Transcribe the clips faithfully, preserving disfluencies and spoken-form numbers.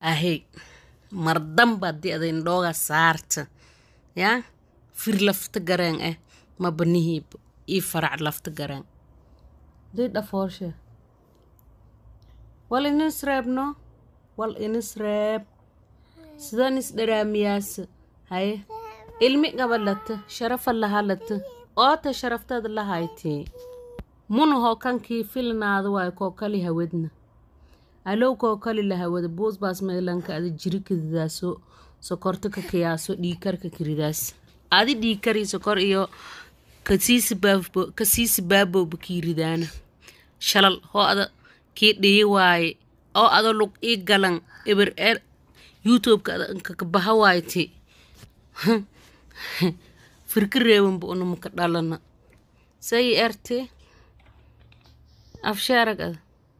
ahey mardan baad di'da indhooga saarta yaa fir lafta gareen eh ma banihiib ii farac lafta gareen dii dhafoorshe wal inis reebno wal inis reeb sidaan is dharaamiyaasa haye ilmi gabadhata sharafa lahalata oota sharaftaada lahaytii munahoo kankii filnaada waay koo kali hawadna alow koo kali lahawada boos baas meelanka ada jiri kadidaaso sokorta ka kiyaaso dhiikarka kiridaas adi dhiikari sokor iyo kasiisi baabowba kiiridaana shalal hoo ada kii dhiyi waaye oo ada lug ii galan eber er youtube-ka ada nkaka baha waayti firka reewanba unamaka dhalana sayi erte afshaarag ada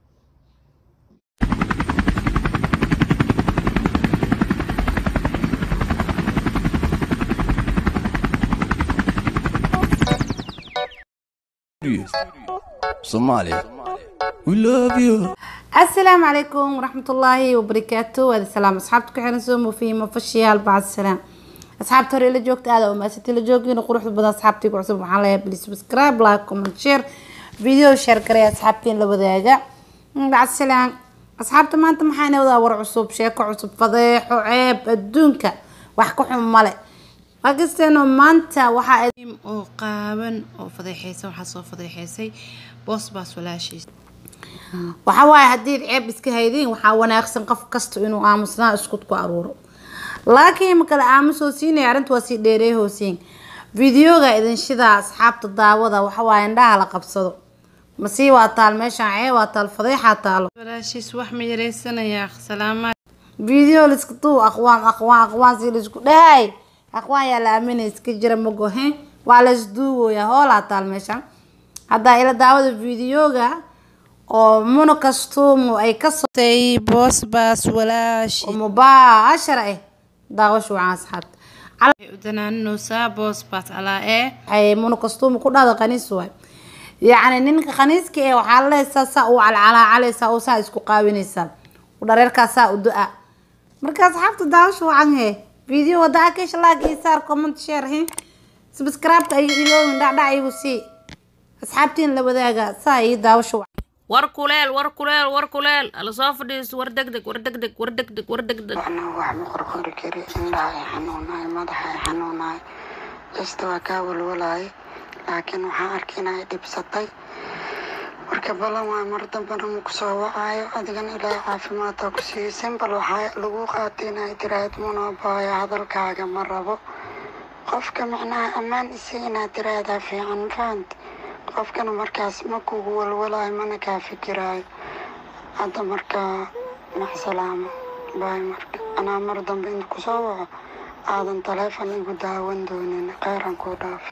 Somalia, we love you. السلام عليكم ورحمة الله وبركاته. وهذا السلام أصحابتك حين سوموا في مفشيال بعد السلام أصحاب توري اللي جوكت هذا وما ستي اللي جوكين وقروح بدنا أصحابتي وعصب محلها بلي سبسكرايب لايك كومنت شير فيديو شير كريا أصحابتي اللي بدايجا بعد السلام أصحابتي ما أنت محاني وذا ورع عصب شيك وعصب فضيح وعيب الدنكا وحكوا حمالي أقصدنا ما أنت وحا أديم وقابن وفضيحيسي وحصو فضيحيسي بوس باس ولا شيء وحواي هديد عيب اسك هيدين وحا wanaagsan qof kasto inuu aamusnaa isku ku aruuro laakiin ma kala aamuso siinay arintu waa si dheerey hoosiin videoga idin shida asxaabta daawada waxa waa indhaha la qabsado ma sii waa taal meeshan ceeb waa taal fadiixa taal walaashiis wax ma yareysanaya salaamaad video lisku tuu aqwaan aqwaan aqwaan si lisku dhahay aqwaan yaa la aaminay iska jira ma gohe waa la isduugo ya hoola taal meeshan hadda ila daawada videoga oo mono kastumo ay ka sotay boos baas walaashi mubashara eh daawasho asxaab ala udanano saa boos baas ala eh ay mono kastumo ku dhada qaniis way yaani ninka qaniiska ee waxa la heesaa oo ala ala calaysa oo saa isku qaawinaysa u dhareerka saa u du'a marka asxaabta daawasho wacan he video wada ka shalaag ii saar comment share he subscribe ay iyo dhacda igu si asxaabtiin la wadaaga saa ii daawasho war kuleel war kuleel war kuleel ala soo fadhiis war degdeg war degdeg war degdeg war degdeg ana wax ma qorqori kari indhaha xanuunay madaxa xanuunay istawa ka walwalaay laakiin waxa arkinay dibsatay marka balan waa mar dambana ma ku soo wacaayo adigan ilaa caafimaad ku siisan bal waxa lagu qaatinay tiraad munaabaya hadalkaaga ma rabo qofka macnaha amaan isiina tiraada fiican faant qofkana markaas ma kugu walwalaay mana ka fikiraay hadda marka ma salaamo baay marka ana mar dambe in ku soo waco aadan telefoon igu daawan doonin qeyran ku dhaaf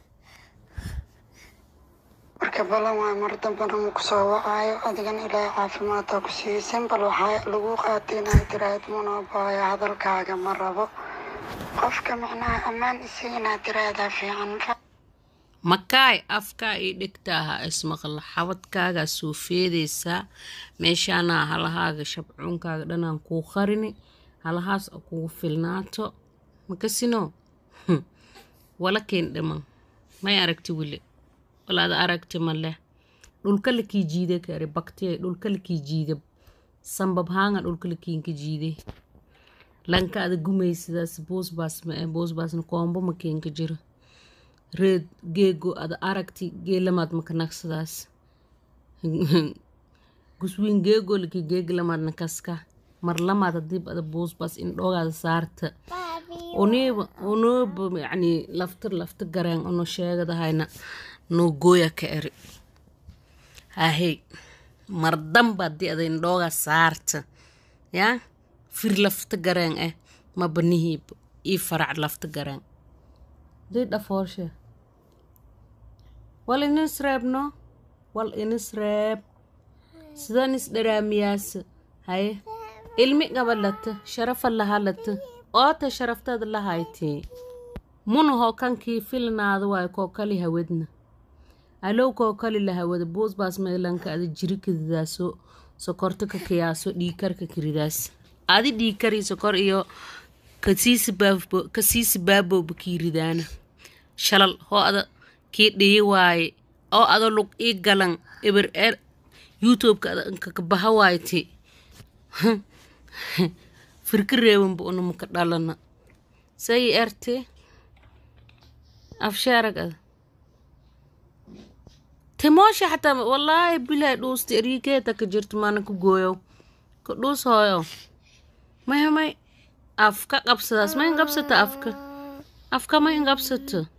marka balan waa mar dambe ma ku soo wacaayo adigan ilaa caafimaad ku siisan bal waxa lagu qaatinay tiraad munaabaya hadalkaaga ma rabo qofka macnaha amaan isiina tiraada fiican makaay afka ii dhigtaaha ismaqal xabadkaaga soo feedeysa meeshana halahaaga shabcuunkaaga dhanaan ku qarini halahaas ku filnaato makasino wala keen dhaman may aragti wili walaada aragti male dhulka la kii jiide kare baktiye dhulka la kii jiide sambab haanga dhulka la kii jiide lanka ada gumaysidaas boos baas ma boos baasna koombo ma keen ka jiro red geego ada aragti geelamaad makanaqsadaas guswin geego laki geeglamad nakaska mar lamaad dib ada boos bas in dhoogaada saarta oniba onob yani laftir laftir garaan ono sheegadahayna no gooya ka eri ahey mardan baad di'da in dhooga saarta ya fir laftir garaan eh ma banihiib ii farac laftir garaan dii dhafoorshe wal inis reebno wal inis reeb sidaan is dharaamiyaasa haye ilmi gabadhata sharafa lahalata oota sharaftaada lahaytii munahoo kankii filnaada waay koo kali hawadna alow koo kali lahawada boos baas meelanka ada jiri kadidaaso sokorta ka kiyaaso dhiikarka kiridaas adi dhiikari sokor iyo kasiisi baabo kasiisi baabo bakiiridaana shalal hoo ada kii dhiyi waaye oo ada lug ii galan eber er youtube-ka ada ka baha waayti firki reeban bu una maka dhalana say erte afshaarag ada تماشي حتى والله بلا دوس تريكيتك جرت ما نكو جويو كدوس هايو ما هي ما أفكا قبصة ما ينقبصة أفكا أفكا ما ينقبصة